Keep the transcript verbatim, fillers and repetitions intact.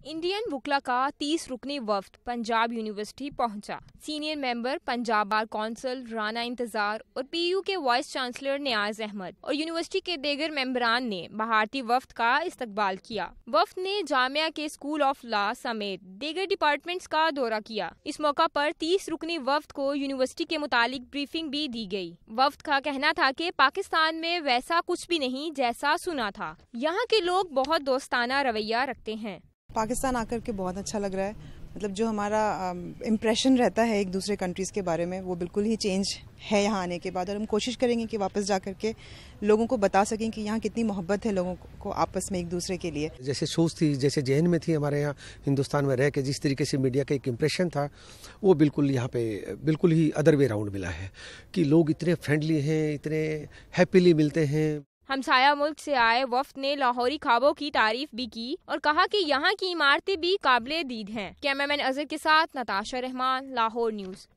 Indian वकला का तीस रुकनी वफ्द पंजाब यूनिवर्सिटी पहुंचा। Senior member Punjab bar council Rana Intezar और पीयू के वाइस चांसलर नियाज अहमद और यूनिवर्सिटी के दीगर मेंबरान ने भारतीय वफ्द का इस्तकबाल किया। वफ्द ने जामिया के स्कूल ऑफ लॉ समेत दीगर डिपार्टमेंट्स का दौरा किया। इस मौका पर तीस रुकनी वफ्द को यूनिवर्सिटी के मुतालिक ब्रीफिंग भी दी गई। वफ्द का कहना था कि पाकिस्तान में वैसा कुछ भी नहीं जैसा सुना था। यहाँ के लोग बहुत दोस्ताना रवैया रखते हैं। पाकिस्तान आकर के बहुत अच्छा लग रहा है। मतलब जो हमारा इम्प्रेशन रहता है एक दूसरे कंट्रीज़ के बारे में वो बिल्कुल ही चेंज है यहाँ आने के बाद, और हम कोशिश करेंगे कि वापस जा कर के लोगों को बता सकें कि यहाँ कितनी मोहब्बत है लोगों को आपस में एक दूसरे के लिए। जैसे सोच थी, जैसे जहन में थी हमारे यहाँ हिंदुस्तान में रह के, जिस तरीके से मीडिया का एक इम्प्रेशन था वो बिल्कुल यहाँ पे बिल्कुल ही अदर वे राउंड मिला है कि लोग इतने फ्रेंडली हैं, इतने हैप्पीली मिलते हैं। हमसाया मुल्क से आए वफ्द ने लाहौरी ख्वाबों की तारीफ भी की और कहा कि यहाँ की इमारतें भी काबिले दीद हैं। कैमरामैन अजहर के साथ नताशा रहमान, लाहौर न्यूज़।